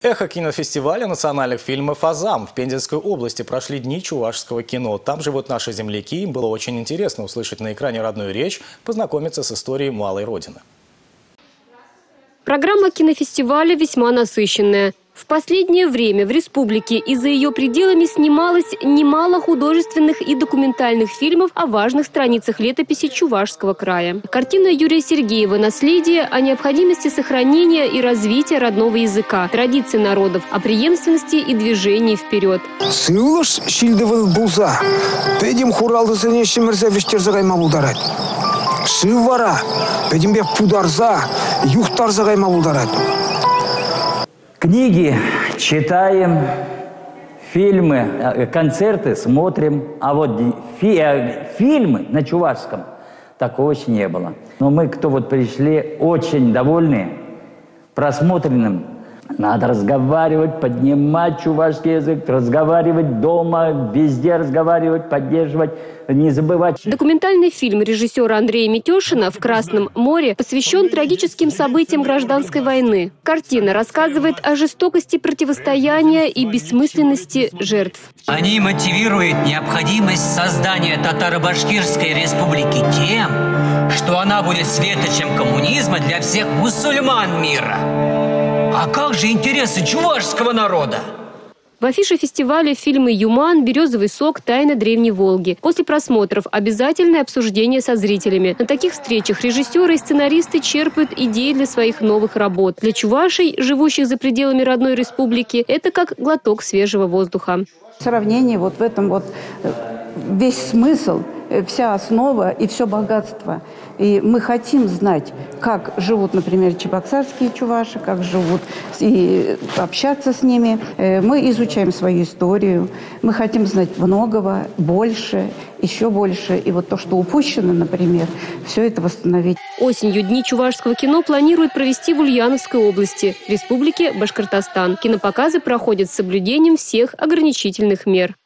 Эхо кинофестиваля национальных фильмов «Азам». В Пензенской области прошли дни чувашского кино. Там живут наши земляки. Им было очень интересно услышать на экране родную речь, познакомиться с историей малой родины. Программа кинофестиваля весьма насыщенная. В последнее время в республике и за ее пределами снималось немало художественных и документальных фильмов о важных страницах летописи Чувашского края. Картина Юрия Сергеева «Наследие» о необходимости сохранения и развития родного языка, традиций народов, о преемственности и движении вперед. Сыйлыш шильдывал булза, педим хуралды занещемерзе вештерзагайма булдарат. Сывара, педимбе пударза, юхтарзагайма булдарат. Книги читаем, фильмы, концерты смотрим, а вот фильмы на чувашском такого еще не было. Но мы, кто вот пришли, очень довольны просмотренным. Надо разговаривать, поднимать чувашский язык, разговаривать дома, везде разговаривать, поддерживать, не забывать. Документальный фильм режиссера Андрея Митешина «В Красном море» посвящен трагическим событиям гражданской войны. Картина рассказывает о жестокости противостояния и бессмысленности жертв. Они мотивируют необходимость создания Татаро-Башкирской республики тем, что она будет светочем коммунизма для всех мусульман мира. А как же интересы чувашского народа? В афише фестиваля фильмы «Юман», «Березовый сок», «Тайна древней Волги». После просмотров обязательное обсуждение со зрителями. На таких встречах режиссеры и сценаристы черпают идеи для своих новых работ. Для чувашей, живущих за пределами родной республики, это как глоток свежего воздуха. Сравнение вот в этом вот весь смысл, вся основа и все богатство. И мы хотим знать, как живут, например, чебоксарские чуваши, как живут, и общаться с ними. Мы изучаем свою историю, мы хотим знать многого, больше, еще больше. И вот то, что упущено, например, все это восстановить. Осенью Дни чувашского кино планируют провести в Ульяновской области, Республике Башкортостан. Кинопоказы проходят с соблюдением всех ограничительных мер.